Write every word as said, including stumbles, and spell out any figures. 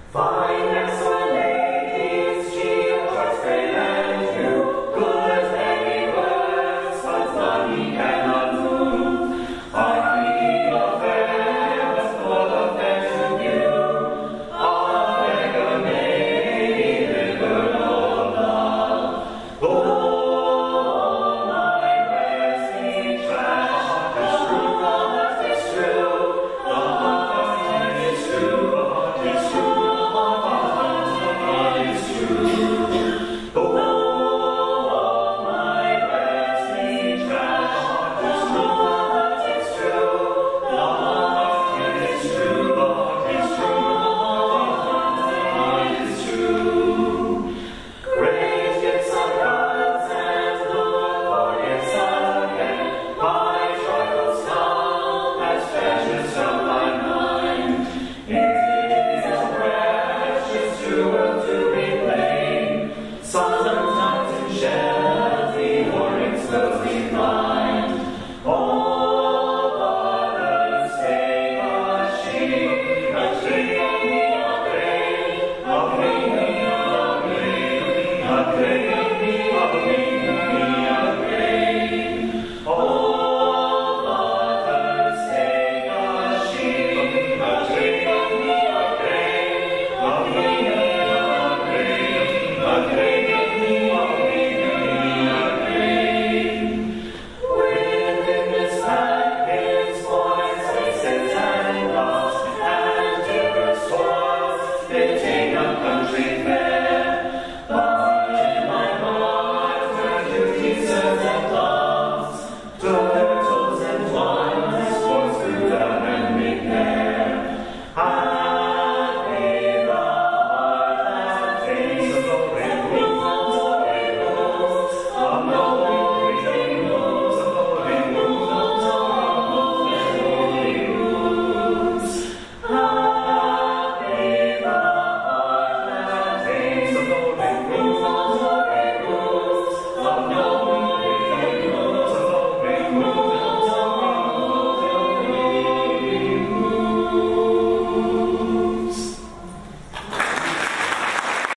Fine, excellent ladies, she adores great and true. Good many words, but money cannot move. I need a fair, but full of fair to view. A beggar may be good of love. Oh, my resi trash, the true heart is true. The heart is true, the heart is true. Sometimes in shells the warnings closely blind. Oh, fathers, take a sheep, a sheep, a grain, a grain, a grain, a grain.